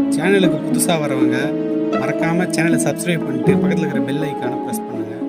சேனலுக்கு புதுசாக வரவங்க மறக்காமல் சேனலை சப்ஸ்கிரைப் பண்ணிட்டு பக்கத்தில் இருக்கிற பெல் ஐக்கானை ப்ரெஸ் பண்ணுங்கள்.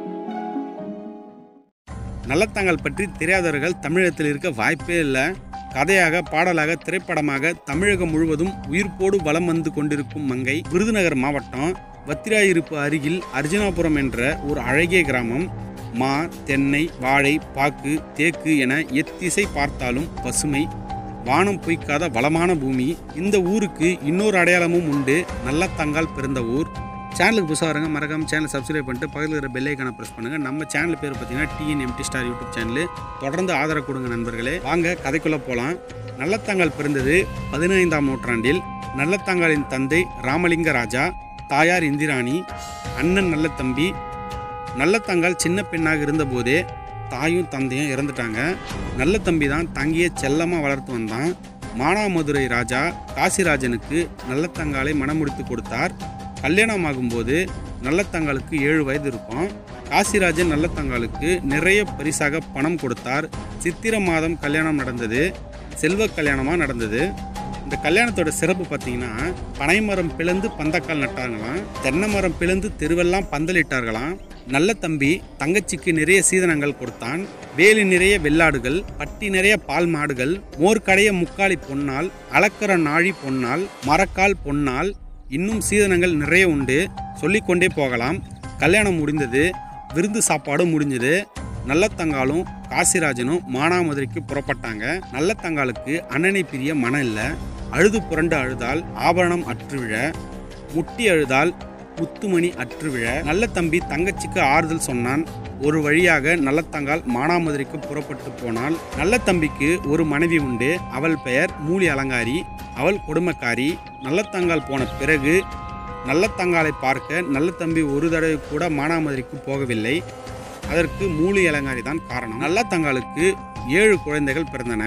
நல்லத்தங்கால் பற்றி தெரியாதவர்கள் தமிழகத்தில் இருக்க வாய்ப்பே இல்லை. கதையாக, பாடலாக, திரைப்படமாக தமிழகம் முழுவதும் உயிர்ப்போடு வலம் வந்து கொண்டிருக்கும் மங்கை விருதுநகர் மாவட்டம் வத்திராயிருப்பு அருகில் அர்ஜுனாபுரம் என்ற ஒரு அழகிய கிராமம். மா, தென்னை, வாழை, பாக்கு, தேக்கு என எத்திசை பார்த்தாலும் பசுமை, வானம் பொய்க்காத வளமான பூமி. இந்த ஊருக்கு இன்னொரு அடையாளமும் உண்டு. நல்லத்தங்கால் பிறந்த ஊர். சேனலுக்கு புதுசாக வரங்க மறக்காமல் சேனலை சப்ஸ்கிரைப் பண்ணிட்டு பக்கத்தில் இருக்கிற பெல் ஐக்கானை ப்ரெஸ் பண்ணுங்கள். நம்ம சேனல் பேர் பார்த்தீங்கன்னா TNMT Star யூடியூப் சேனல். தொடர்ந்து ஆதரவு கொடுங்க நண்பர்களே. வாங்க கதைக்குள்ளே போகலாம். நல்லத்தங்கால் பிறந்தது 15ஆம் நூற்றாண்டில். நல்லத்தங்காலின் தந்தை ராமலிங்க ராஜா, தாயார் இந்திராணி, அண்ணன் நல்லத்தம்பி. நல்லத்தங்கால் சின்ன பெண்ணாக இருந்தபோதே தாயும் தந்தையும் இறந்துட்டாங்க. நல்லத்தம்பி தான் தங்கிய செல்லமாக வளர்த்து வந்தான். மானாமதுரை ராஜா காசிராஜனுக்கு நல்லத்தங்காலை மணமுடித்து கொடுத்தார். கல்யாணமாகும்போது நல்லத்தங்காலுக்கு 7 வயது இருக்கும். காசிராஜன் நல்லத்தங்காலுக்கு நிறைய பரிசாக பணம் கொடுத்தார். சித்திரை மாதம் கல்யாணம் நடந்தது. செல்வ கல்யாணமாக நடந்தது. இந்த கல்யாணத்தோட சிறப்பு பார்த்தீங்கன்னா, பனைமரம் பிளந்து பந்தக்கால் நட்டாங்களாம், தென்னை மரம் பிளந்து தெருவெல்லாம் பந்தலிட்டார்களாம். நல்லத்தம்பி தங்கச்சிக்கு நிறைய சீதனங்கள் கொடுத்தான். வேலி நிறைய வெள்ளாடுகள், பட்டி நிறைய பால் மாடுகள், மோர்க்கடைய முக்காலி பொன்னால், அளக்கர நாழி பொன்னால், மரக்கால் பொன்னால், இன்னும் சீதனங்கள் நிறைய உண்டு. சொல்லிக்கொண்டே போகலாம். கல்யாணம் முடிந்தது. விருந்து சாப்பாடும் முடிஞ்சது. நல்லத்தங்காலும் காசிராஜனும் மானாமதுரைக்கு புறப்பட்டாங்க. நல்லத்தங்காலுக்கு அண்ணனை பிரிய மனம் இல்லை. அழுது புரண்டு அழுதால் ஆபரணம் அற்றுவிழ, முட்டி அழுதால் முத்துமணி அற்றுவிழ. நல்லத்தம்பி தங்கச்சிக்கு ஆறுதல் சொன்னான். ஒரு வழியாக நல்லத்தங்கால் மானாமதுரைக்கு புறப்பட்டு போனாள். நல்லத்தம்பிக்கு ஒரு மனைவி உண்டு. அவள் பெயர் மூலி அலங்காரி. அவள் கொடுமைக்காரி. நல்லத்தங்கால் போன பிறகு நல்லத்தங்காலை பார்க்க நல்லத்தம்பி ஒரு தடவை கூட மானாமதுரைக்கு போகவில்லை. அதற்கு மூலி அலங்காரி தான் காரணம். நல்லத்தங்காலுக்கு 7 குழந்தைகள் பிறந்தன.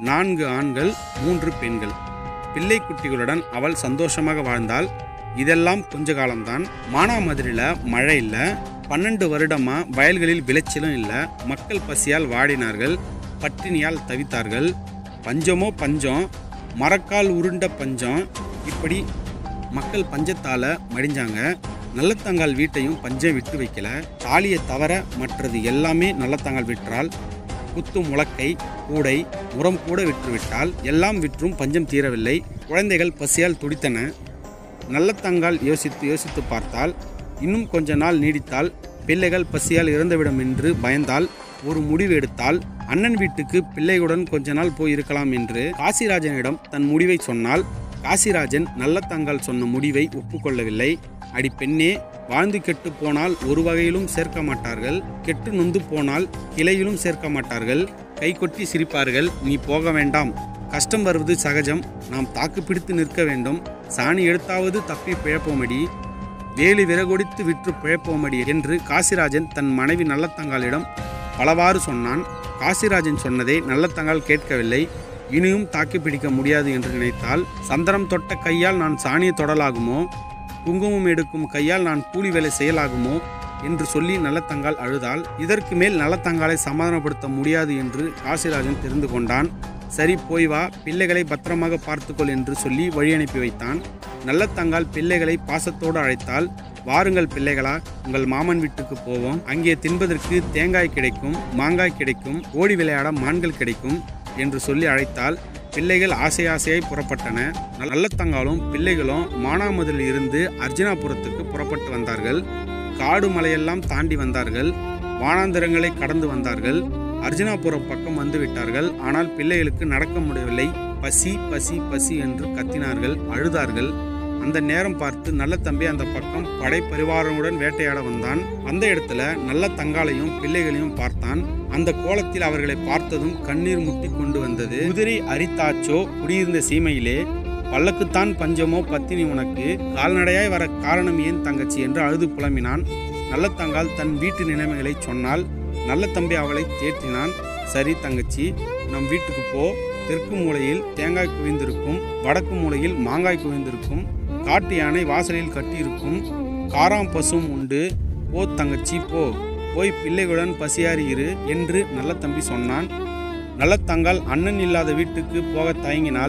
4 ஆண்கள், 3 பெண்கள். பிள்ளை குட்டிகளுடன் அவள் சந்தோஷமாக வாழ்ந்தாள். இதெல்லாம் கொஞ்ச காலம்தான். மானாமதுரையில் மழை இல்லை. 12 வருடமா வயல்களில் விளைச்சலும் இல்லை. மக்கள் பசியால் வாடினார்கள், பட்டினியால் தவித்தார்கள். பஞ்சமோ பஞ்சம், மரக்கால் உருண்ட பஞ்சம். இப்படி மக்கள் பஞ்சத்தால் மடிஞ்சாங்க. நல்லத்தங்கால் வீட்டையும் பஞ்சம் விட்டு வைக்கல. தாலியை தவிர மற்றது எல்லாமே நல்லத்தங்கால் விற்றால். குத்து முளக்கை, கூடை, முறம் கூட விற்றுவிட்டால். எல்லாம் விற்றும் பஞ்சம் தீரவில்லை. குழந்தைகள் பசியால் துடித்தன. நல்லத்தங்கால் யோசித்து பார்த்தால், இன்னும் கொஞ்ச நாள் நீடித்தால் பிள்ளைகள் பசியால் இறந்துவிடும் என்று பயந்தால் ஒரு முடிவு எடுத்தால். அண்ணன் வீட்டுக்கு பிள்ளைகளுடன் கொஞ்ச நாள் போய் இருக்கலாம் என்று காசிராஜனிடம் தன் முடிவை சொன்னால். காசிராஜன் நல்லத்தங்கால் சொன்ன முடிவை ஒப்புக்கொள்ளவில்லை. அடி பெண்ணே, வாழ்ந்து கெட்டு போனால் ஒரு வகையிலும் சேர்க்க மாட்டார்கள், கெட்டு நொந்து போனால் கிளையிலும் சேர்க்க மாட்டார்கள், கை கொட்டி சிரிப்பார்கள். நீ போக வேண்டாம். கஷ்டம் வருவது சகஜம். நாம் தாக்கு பிடித்து நிற்க வேண்டும். சாணி எடுத்தாவது தப்பி பிழைப்போமடி, வேலி விறகொடித்து விற்று பிழைப்போமடி என்று காசிராஜன் தன் மனைவி நல்லத்தங்காலிடம் பலவாறு சொன்னான். காசிராஜன் சொன்னதை நல்லத்தங்கால் கேட்கவில்லை. இனியும் தாக்கி பிடிக்க முடியாது என்று நினைத்தால். சந்தனம் தொட்ட கையால் நான் சாணியை தொடலாகுமோ, குங்குமம் எடுக்கும் கையால் நான் கூலி வேலை செய்யலாகுமோ என்று சொல்லி நல்லத்தங்கால் அழுதாள். இதற்கு மேல் நல்லத்தங்காலை சமாதானப்படுத்த முடியாது என்று காசிராஜன் தெரிந்து கொண்டான். சரி, போய் வா, பிள்ளைகளை பத்திரமாக பார்த்துக்கொள் என்று சொல்லி வழி அனுப்பி வைத்தான். நல்லத்தங்கால் பிள்ளைகளை பாசத்தோடு அழைத்தாள். வாருங்கள் பிள்ளைகளா, உங்கள் மாமன் வீட்டுக்கு போவோம். அங்கே தின்பதற்கு தேங்காய் கிடைக்கும், மாங்காய் கிடைக்கும், ஓடி விளையாட மான்கள் கிடைக்கும் என்று சொல்லி அழைத்தால். பிள்ளைகள் ஆசையாசையாய் புறப்பட்டன. நல்லத்தங்காலும் பிள்ளைகளும் மானாமதுரையில் இருந்து அர்ஜுனாபுரத்துக்கு புறப்பட்டு வந்தார்கள். காடு மலையெல்லாம் தாண்டி வந்தார்கள். வானாந்திரங்களை கடந்து வந்தார்கள். அர்ஜுனாபுரம் பக்கம் வந்து விட்டார்கள். ஆனால் பிள்ளைகளுக்கு நடக்க முடியவில்லை. பசி பசி பசி என்று கத்தினார்கள், அழுதார்கள். அந்த நேரம் பார்த்து நல்லத்தம்பி அந்த பக்கம் படை பரிவாரனுடன் வேட்டையாட வந்தான். அந்த இடத்துல நல்லத்தங்காலையும் பிள்ளைகளையும் பார்த்தான். அந்த கோலத்தில் அவர்களை பார்த்ததும் கண்ணீர் முட்டி கொண்டு வந்தது. குதிரை அரித்தாச்சோ குடியிருந்த சீமையிலே, பல்லக்குத்தான் பஞ்சமோ பத்தினி உனக்கு, கால்நடையாய் வர காரணம் ஏன் தங்கச்சி என்று அழுது புலம்பினான். நல்லத்தங்கால் தன் வீட்டு நிலைமைகளை சொன்னால். நல்லத்தம்பி அவளை தேற்றினான். சரி தங்கச்சி, நம் வீட்டுக்கு போ. தெற்கு மூலையில் தேங்காய் குவிந்திருக்கும், வடக்கு மூலையில் மாங்காய் குவிந்திருக்கும், காட்டு யானை வாசலில் கட்டியிருக்கும், காராம் பசும் உண்டு. போ தங்கச்சி போ, போய் பிள்ளைகளுடன் பசியாறி இரு என்று நல்லத்தம்பி சொன்னான். நல்லத்தங்கால் அண்ணன் இல்லாத வீட்டுக்கு போக தயங்கினாள்.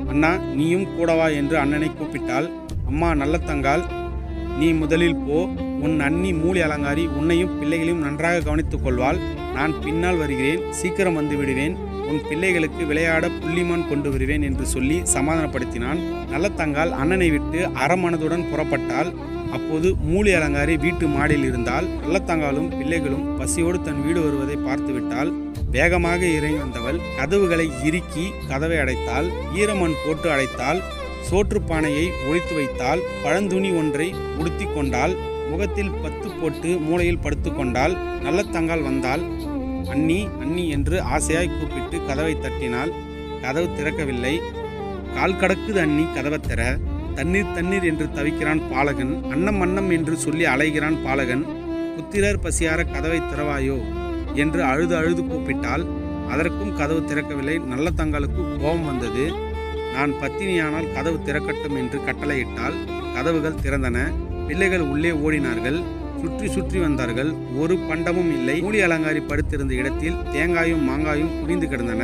அண்ணா நீயும் கூடவா என்று அண்ணனை கூப்பிட்டாள். அம்மா நல்லத்தங்காள், நீ முதலில் போ. உன் அண்ணி மூலி அலங்காரி உன்னையும் பிள்ளைகளையும் நன்றாக கவனித்துக் கொள்வாள். நான் பின்னால் வருகிறேன், சீக்கிரம் வந்து விடுவேன். உன் பிள்ளைகளுக்கு விளையாட புள்ளிமான் கொண்டு வருவேன் என்று சொல்லி சமாதானப்படுத்தினான். நல்லத்தங்காள் அண்ணனை விட்டு அறமனதுடன் புறப்பட்டாள். அப்போது மூலி அலங்காரி வீட்டு மாடியில் இருந்தால். நல்லத்தங்காலும் பிள்ளைகளும் பசியோடு தன் வீடு வருவதை பார்த்துவிட்டால். வேகமாக இறங்கி வந்தவள் கதவுகளை இறுக்கி கதவை அடைத்தாள். ஈரமண் போட்டு அடைத்தாள். சோற்றுப்பானையை ஒழித்து வைத்தாள். பழந்துணி ஒன்றை உடுத்தி கொண்டாள். முகத்தில் பத்து போட்டு மூலையில் படுத்து கொண்டாள். நல்லத்தங்காள் வந்தாள். அண்ணி அண்ணி என்று ஆசையாய் கூப்பிட்டு கதவை தட்டினாள். கதவு திறக்கவில்லை. கால் கடக்குது அண்ணி, கதவை திற. தண்ணீர் தண்ணீர் என்று தவிக்கிறான் பாலகன். அன்னம் அன்னம் என்று சொல்லி அலைகிறான் பாலகன். புத்திரர் பசியார கதவை திறவாயோ என்று அழுது அழுது கூப்பிட்டாள். அதற்கும் கதவு திறக்கவில்லை. நல்லத்தங்காளுக்கு கோபம் வந்தது. நான் பத்தினியானால் கதவு திறக்கட்டும் என்று கட்டளையிட்டால். கதவுகள் திறந்தன. பிள்ளைகள் உள்ளே ஓடினார்கள். சுற்றி சுற்றி வந்தார்கள். ஒரு பண்டமும் இல்லை. மூலி அலங்காரி படுத்திருந்த இடத்தில் தேங்காயும் மாங்காயும் குவிந்து கிடந்தன.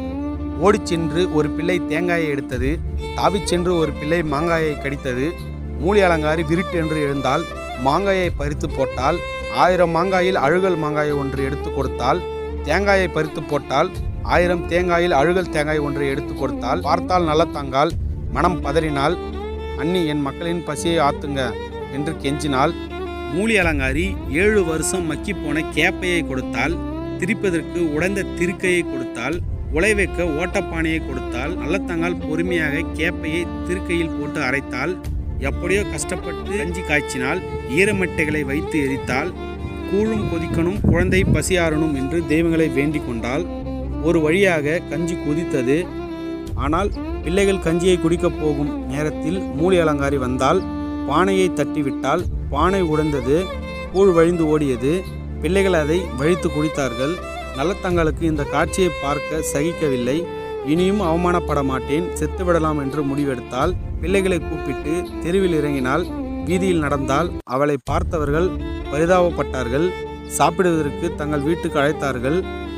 ஓடிச் சென்று ஒரு பிள்ளை தேங்காயை எடுத்தது. தாவிச் சென்று ஒரு பிள்ளை மாங்காயை கடித்தது. மூலி அலங்காரி விருட்டு என்று எழுந்தால் மாங்காயை பறித்து போட்டால். 1000 மாங்காயில் அழுகல் மாங்காயை ஒன்று எடுத்து கொடுத்தால். தேங்காயை பறித்து போட்டால் 1000 தேங்காயில் அழுகல் தேங்காய் ஒன்றை எடுத்து கொடுத்தால். பார்த்தால் நல்லத்தங்காள் மனம் பதறினாள். அண்ணி, என் மக்களின் பசியை ஆத்துங்க என்று கெஞ்சினாள். மூலி அலங்காரி 7 வருஷம் மக்கி போன கேப்பையை கொடுத்தால். திரிப்பதற்கு உடைந்த திருக்கையை கொடுத்தால். உலை வைக்க ஓட்டப்பானையை கொடுத்தால். நல்லத்தங்காள் பொறுமையாக கேப்பையை திருக்கையில் போட்டு அரைத்தாள். எப்படியோ கஷ்டப்பட்டு கஞ்சி காய்ச்சினால். ஈரமட்டைகளை வைத்து எரித்தாள். கூழும் கொதிக்கணும், குழந்தை பசியாறணும் என்று தெய்வங்களை வேண்டிக் கொண்டாள். ஒரு வழியாக கஞ்சி கொதித்தது. ஆனால் பிள்ளைகள் கஞ்சியை குடிக்கப் போகும் நேரத்தில் மூலி அலங்காரி வந்தால். பானையை தட்டிவிட்டால். பானை உடைந்தது. கூழ் வழிந்து ஓடியது. பிள்ளைகள் அதை வழித்து குடித்தார்கள். நல்லத்தங்காளுக்கு இந்த காட்சியை பார்க்க சகிக்கவில்லை. இனியும் அவமானப்பட மாட்டேன், செத்துவிடலாம் என்று முடிவெடுத்தால். பிள்ளைகளை கூப்பிட்டு தெருவில் இறங்கினாள். வீதியில் நடந்தால். அவளை பார்த்தவர்கள் பரிதாபப்பட்டார்கள். சாப்பிடுவதற்கு தங்கள் வீட்டுக்கு அழைத்தார்கள்.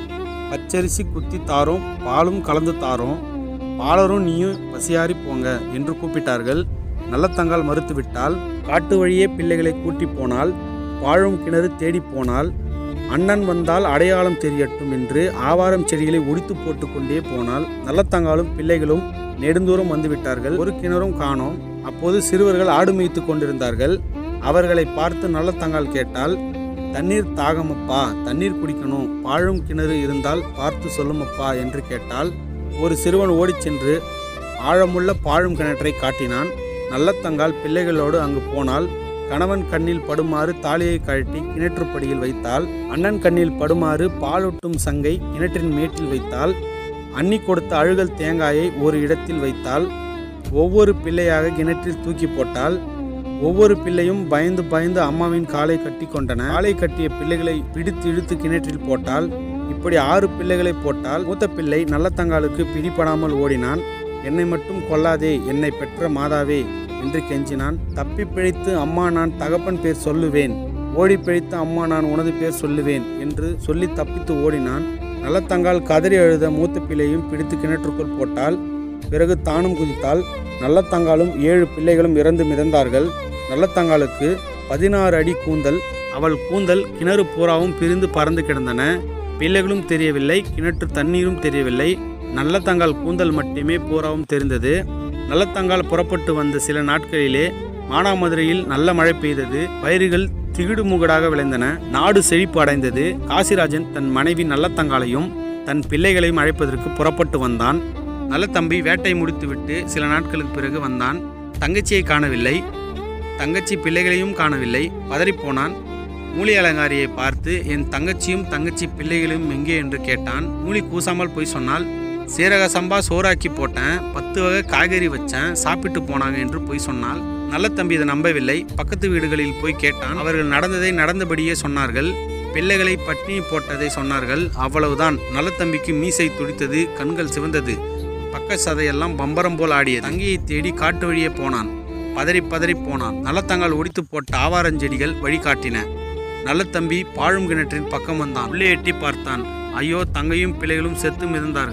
பச்சரிசி குத்தி தாரோம், பாலும் கலந்து தாரோம், பாலரும் நீயும் பசியாரி போங்க என்று கூப்பிட்டார்கள். நல்லத்தங்காள் மறுத்துவிட்டால். காட்டு வழியே பிள்ளைகளை கூட்டி போனால். வாழும் கிணறு தேடி போனால். அண்ணன் வந்தால் அடையாளம் தெரியட்டும் என்று ஆவாரம் செடிகளை ஒடித்து போட்டு கொண்டே போனால். நல்லத்தங்காலும் பிள்ளைகளும் நெடுந்தூரம் வந்துவிட்டார்கள். ஒரு கிணறும் காணோம். அப்போது சிறுவர்கள் ஆடு மேய்த்து கொண்டிருந்தார்கள். அவர்களை பார்த்து நல்லத்தங்காள் கேட்டால், தண்ணீர் தாகமப்பா, தண்ணீர் குடிக்கணும், பாழும் கிணறு இருந்தால் பார்த்து சொல்லுமப்பா என்று கேட்டால். ஒரு சிறுவன் ஓடிச் சென்று ஆழமுள்ள பாழும் கிணற்றை காட்டினான். நல்லத்தங்காள் பிள்ளைகளோடு அங்கு போனால். கணவன் கண்ணில் படுமாறு தாலியை கழட்டி கிணற்றுப்படியில் வைத்தாள். அண்ணன் கண்ணில் படுமாறு பாலூட்டும் சங்கை கிணற்றின் மேட்டில் வைத்தாள். அண்ணி கொடுத்த அழுகல் தேங்காயை ஒரு இடத்தில் வைத்தாள். ஒவ்வொரு பிள்ளையாக கிணற்றில் தூக்கி போட்டாள். ஒவ்வொரு பிள்ளையும் பயந்து பயந்து அம்மாவின் காலை கட்டி கொண்டன. காலை கட்டிய பிள்ளைகளை பிடித்து இழுத்து கிணற்றில் போட்டாள். இப்படி 6 பிள்ளைகளை போட்டால். மூத்த பிள்ளை நல்லத்தங்காளுக்கு பிடிபடாமல் ஓடினான். என்னை மட்டும் கொல்லாதே, என்னை பெற்ற மாதாவே என்று கெஞ்சினான். தப்பி பிழைத்து அம்மா நான் தகப்பன் பேர் சொல்லுவேன், ஓடி பிழைத்து அம்மா நான் உனது பேர் சொல்லுவேன் என்று சொல்லி தப்பித்து ஓடினான். நல்லத்தங்காள் கதறி அழுத மூத்த பிள்ளையும் பிடித்து கிணற்றுக்குள் போட்டாள். பிறகு தானும் குதித்தாள். நல்லத்தங்காலும் 7 பிள்ளைகளும் இறந்து மிதந்தார்கள். நல்லத்தங்காளுக்கு 16 அடி கூந்தல். அவள் கூந்தல் கிணறு பூராவும் பிரிந்து பறந்து கிடந்தன. பிள்ளைகளும் தெரியவில்லை, கிணற்று தண்ணீரும் தெரியவில்லை. நல்லத்தங்காள் கூந்தல் மட்டுமே பூராவும் தெரிந்தது. நல்லத்தங்காள் புறப்பட்டு வந்த சில நாட்களிலே மானாமதுரையில் நல்ல மழை பெய்தது. பயிர்கள் திகிடுமுகடாக விளைந்தன. நாடு செழிப்பு அடைந்தது. காசிராஜன் தன் மனைவி நல்லத்தங்காளையும் தன் பிள்ளைகளையும் அழைப்பதற்கு புறப்பட்டு வந்தான். நல்லத்தம்பி வேட்டை முடித்துவிட்டு சில நாட்களுக்கு பிறகு வந்தான். தங்கச்சியை காணவில்லை. தங்கச்சி பிள்ளைகளையும் காணவில்லை. பதறிப்போனான். மூலி அலங்காரியை பார்த்து, என் தங்கச்சியும் தங்கச்சி பிள்ளைகளையும் எங்கே என்று கேட்டான். மூலி கூசாமல் போய் சொன்னால், சீரக சம்பா சோறாக்கி போட்டேன், 10 வகை காய்கறி வச்சேன், சாப்பிட்டு போனாங்க என்று போய் சொன்னால். நல்லத்தம்பி இதை நம்பவில்லை. பக்கத்து வீடுகளில் போய் கேட்டான். அவர்கள் நடந்ததை நடந்தபடியே சொன்னார்கள். பிள்ளைகளை பட்டினி போட்டதை சொன்னார்கள். அவ்வளவுதான். நல்லத்தம்பிக்கு மீசை துடித்தது, கண்கள் சிவந்தது, பக்க சதையெல்லாம் பம்பரம் போல் ஆடியது. தங்கியை தேடி காட்டு வழியே போனான். பதறி பதறி போனான். நல்லத்தங்காள் ஒடித்து போட்ட ஆவாரஞ்செடிகள் வழிகாட்டின. நல்லத்தம்பி பாழும் கிணற்றின் பக்கம் வந்தான். உள்ளே எட்டி பார்த்தான். ஐயோ, தங்கையும் பிள்ளைகளும் செத்து மிதந்தார்கள்.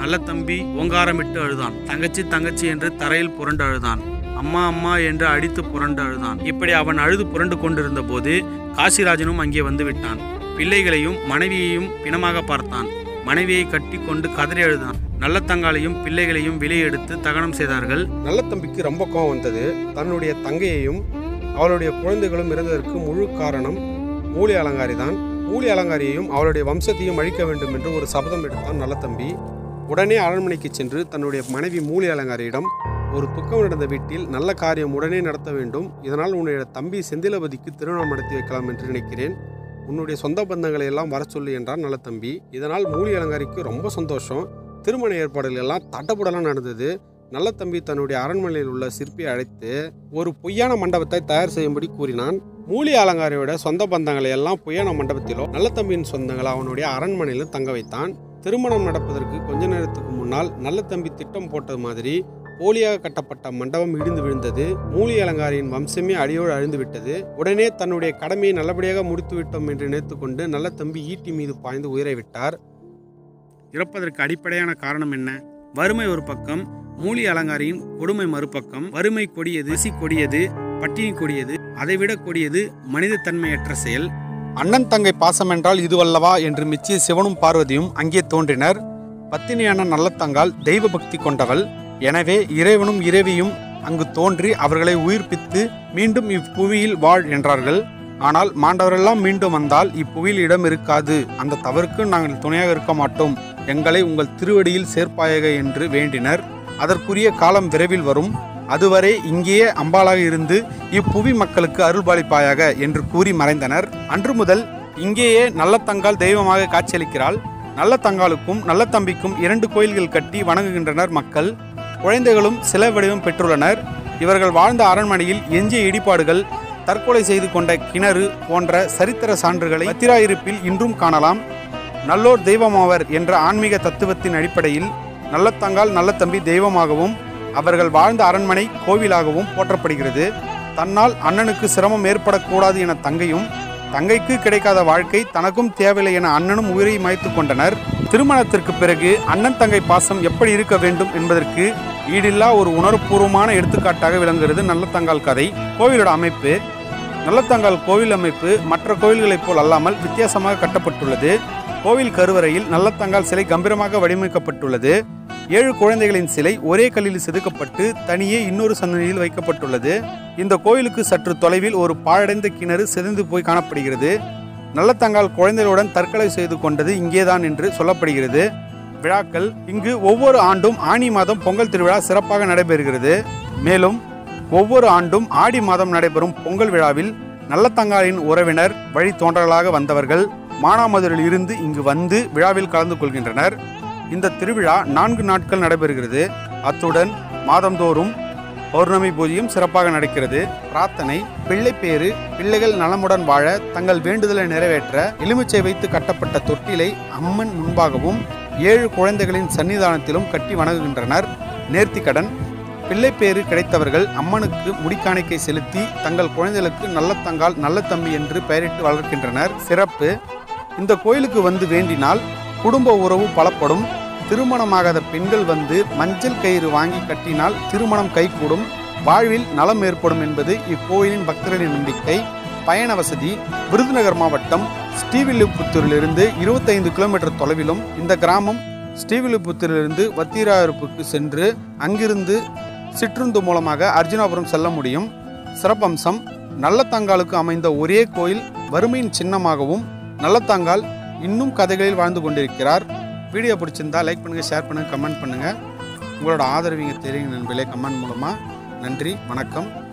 நல்ல தம்பி ஓங்காரமிட்டு அழுதான். தங்கச்சி தங்கச்சி என்று தரையில் புரண்டு அழுதான். அம்மா அம்மா என்று அடித்து புரண்டு அழுதான். இப்படி அவன் அழுது புரண்டு கொண்டிருந்த போது காசிராஜனும் அங்கே வந்து விட்டான். பிள்ளைகளையும் மனைவியையும் பிணமாக பார்த்தான். மனைவியை கட்டி கொண்டு கதறி அழுதான். நல்ல தங்காளையும் பிள்ளைகளையும் வெளியே எடுத்து தகனம் செய்தார்கள். நல்ல தம்பிக்கு ரொம்ப கோபம் வந்தது. தன்னுடைய தங்கையையும் அவளுடைய குழந்தைகளும் இறந்ததற்கு முழு காரணம் மூலி அலங்காரி தான். மூலி அலங்காரியையும் அவளுடைய வம்சத்தையும் அழிக்க வேண்டும் என்று ஒரு சபதம் எடுத்தான் நல்ல தம்பி. உடனே அரண்மனைக்கு சென்று தன்னுடைய மனைவி மூலி அலங்காரியிடம், ஒரு துக்கம் நடந்த வீட்டில் நல்ல காரியம் உடனே நடத்த வேண்டும். இதனால் உன்னுடைய தம்பி செந்திலபதிக்கு திருமணம் நடத்தி வைக்கலாம் என்று நினைக்கிறேன். உன்னுடைய சொந்த பந்தங்களை எல்லாம் வர சொல்லு என்றான் நல்ல தம்பி. இதனால் மூலி அலங்காரிக்கு ரொம்ப சந்தோஷம். திருமண ஏற்பாடுகள் எல்லாம் தட்டப்படலாம் நடந்தது. நல்ல தம்பி தன்னுடைய அரண்மனையில் உள்ள சிற்பியை அழைத்து ஒரு பொய்யான மண்டபத்தை தயார் செய்யும்படி கூறினான். மூலி அலங்காரியோட சொந்த பந்தங்களை எல்லாம் பொய்யான மண்டபத்திலோ நல்ல தம்பியின் சொந்தங்களை அவனுடைய அரண்மனையிலும் தங்க வைத்தான். திருமணம் நடப்பதற்கு கொஞ்ச நேரத்துக்கு முன்னால் நல்ல தம்பி திட்டம் போட்டது மாதிரி போலியாக கட்டப்பட்ட மண்டபம் இடிந்து விழுந்தது. மூலி அலங்காரியின் வம்சமே அடியோடு அழிந்து விட்டது. உடனே தன்னுடைய கடமையை நல்லபடியாக முடித்து விட்டோம் என்று நினைத்துக்கொண்டு நல்ல தம்பி ஈட்டி மீது பாய்ந்து உயிரை விட்டார். இறப்பதற்கு அடிப்படையான காரணம் என்ன? வறுமை ஒரு பக்கம், மூலி அலங்காரியின் கொடுமை மறுபக்கம். வறுமை கொடியது, பசி கொடியது, பட்டினி கொடியது, அதைவிட கொடியது மனித தன்மையற்ற செயல். அண்ணன் தங்கை பாசம் என்றால் இதுவல்லவா என்று மிச்சிய சிவனும் பார்வதியும் அங்கே தோன்றினர். பத்தினியான நல்ல தங்காள் தெய்வ பக்தி கொண்டவள். எனவே இறைவனும் இறைவியும் அங்கு தோன்றி அவர்களை உயிர்ப்பித்து மீண்டும் இப்புவியில் வாழ் என்றார்கள். ஆனால் மாண்டவரெல்லாம் மீண்டும் வந்தால் இப்புவியில் இடம் இருக்காது. அந்த தவறுக்கு நாங்கள் துணையாக இருக்க மாட்டோம். எங்களை உங்கள் திருவடியில் சேர்ப்பாயக என்று வேண்டினர். அதற்குரிய காலம் விரைவில் வரும். அதுவரை இங்கேயே அம்பாளாக இருந்து இப்புவி மக்களுக்கு அருள்பாலிப்பாயாக என்று கூறி மறைந்தனர். அன்று முதல் இங்கேயே நல்ல தங்காள் தெய்வமாக காட்சியளிக்கிறாள். நல்ல தங்காளுக்கும் நல்ல தம்பிக்கும் 2 கோயில்கள் கட்டி வணங்குகின்றனர் மக்கள். குழந்தைகளும் சில வடிவம் பெற்றுள்ளனர். இவர்கள் வாழ்ந்த அரண்மனையில் எஞ்சிய இடிபாடுகள், தற்கொலை செய்து கொண்ட கிணறு போன்ற சரித்திர சான்றுகளை வத்திராயிருப்பில் இன்றும் காணலாம். நல்லோர் தெய்வமாவர் என்ற ஆன்மீக தத்துவத்தின் அடிப்படையில் நல்லத்தங்காள் நல்ல தம்பி தெய்வமாகவும் அவர்கள் வாழ்ந்த அரண்மனை கோவிலாகவும் போற்றப்படுகிறது. தன்னால் அண்ணனுக்கு சிரமம் ஏற்படக்கூடாது என தங்கையும், தங்கைக்கு கிடைக்காத வாழ்க்கை தனக்கும் தேவையில்லை என அண்ணனும் உயிரை மாய்த்து கொண்டனர். திருமணத்திற்கு பிறகு அண்ணன் தங்கை பாசம் எப்படி இருக்க வேண்டும் என்பதற்கு ஈடில்லா ஒரு உணர்வுபூர்வமான எடுத்துக்காட்டாக விளங்குகிறது நல்லத்தங்காள் கதை. கோவிலோட அமைப்பு. நல்லத்தங்காள் கோவில் அமைப்பு மற்ற கோவில்களைப் போல் அல்லாமல் வித்தியாசமாக கட்டப்பட்டுள்ளது. கோவில் கருவறையில் நல்லத்தங்காள் சிலை கம்பீரமாக வடிவமைக்கப்பட்டுள்ளது. 7 குழந்தைகளின் சிலை ஒரே கல்லில் செதுக்கப்பட்டு தனியே இன்னொரு சன்னதியில் வைக்கப்பட்டுள்ளது. இந்த கோயிலுக்கு சற்று தொலைவில் ஒரு பாழடைந்த கிணறு சிதைந்து போய் காணப்படுகிறது. நல்லத்தங்காள் குழந்தைகளுடன் தற்கொலை செய்து கொண்டது இங்கேதான் என்று சொல்லப்படுகிறது. விழாக்கள். இங்கு ஒவ்வொரு ஆண்டும் ஆனி மாதம் பொங்கல் திருவிழா சிறப்பாக நடைபெறுகிறது. மேலும் ஒவ்வொரு ஆண்டும் ஆடி மாதம் நடைபெறும் பொங்கல் விழாவில் நல்லத்தங்காளின் உறவினர் வழி தோன்றலாக வந்தவர்கள் மானாமதுரில் இருந்து இங்கு வந்து விழாவில் கலந்து கொள்கின்றனர். இந்த திருவிழா 4 நாட்கள் நடைபெறுகிறது. அத்துடன் மாதந்தோறும் பௌர்ணமி பூஜையும் சிறப்பாக நடக்கிறது. பிரார்த்தனை. பிள்ளைப்பேறு. பிள்ளைகள் நலமுடன் வாழ தங்கள் வேண்டுதலை நிறைவேற்ற எலுமிச்சை வைத்து கட்டப்பட்ட தொட்டிலை அம்மன் முன்பாகவும் 7 குழந்தைகளின் சன்னிதானத்திலும் கட்டி வணங்குகின்றனர். நேர்த்திக்கடன். பிள்ளைப்பேறு கிடைத்தவர்கள் அம்மனுக்கு முடிக்காணிக்கை செலுத்தி தங்கள் குழந்தைகளுக்கு நல்லத்தங்காள் நல்ல தம்பி என்று பெயரிட்டு வளர்க்கின்றனர். சிறப்பு. இந்த கோயிலுக்கு வந்து வேண்டினால் குடும்ப உறவு பலப்படும். திருமணமாகாத பெண்கள் வந்து மஞ்சள் கயிறு வாங்கி கட்டினால் திருமணம் கைகூடும், வாழ்வில் நலம் ஏற்படும் என்பது இக்கோயிலின் பக்தர்களின் நம்பிக்கை. பயண வசதி. விருதுநகர் மாவட்டம் ஸ்ரீவில்லிபுத்தூரிலிருந்து 25 கிலோமீட்டர் தொலைவிலும் இந்த கிராமம் ஸ்ரீவில்லிபுத்தூரிலிருந்து வத்திராயிருப்புக்கு சென்று அங்கிருந்து சிற்றுந்து மூலமாக அர்ஜுனாபுரம் செல்ல முடியும். சிறப்பம்சம். நல்லத்தங்காளுக்கு அமைந்த ஒரே கோயில் வறுமையின் சின்னமாகவும் நல்லத்தங்காள் இன்னும் கதைகளில் வாழ்ந்து கொண்டிருக்கிறார். வீடியோ பிடிச்சிருந்தா லைக் பண்ணுங்கள், ஷேர் பண்ணுங்கள், கமெண்ட் பண்ணுங்கள். உங்களோட ஆதரவு இங்கே தெரியுங்க நண்பர்களே கமெண்ட் மூலமாக. நன்றி, வணக்கம்.